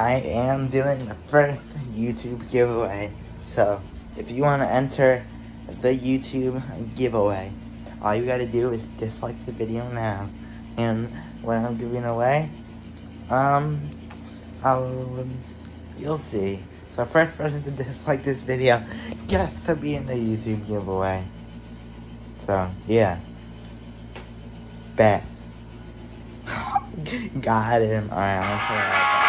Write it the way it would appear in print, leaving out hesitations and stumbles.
I am doing the first YouTube giveaway. So, if you want to enter the YouTube giveaway, all you gotta do is dislike the video now. And what I'm giving away, you'll see. So, first person to dislike this video gets to be in the YouTube giveaway. So, yeah. Bet. Got him. Alright, I'll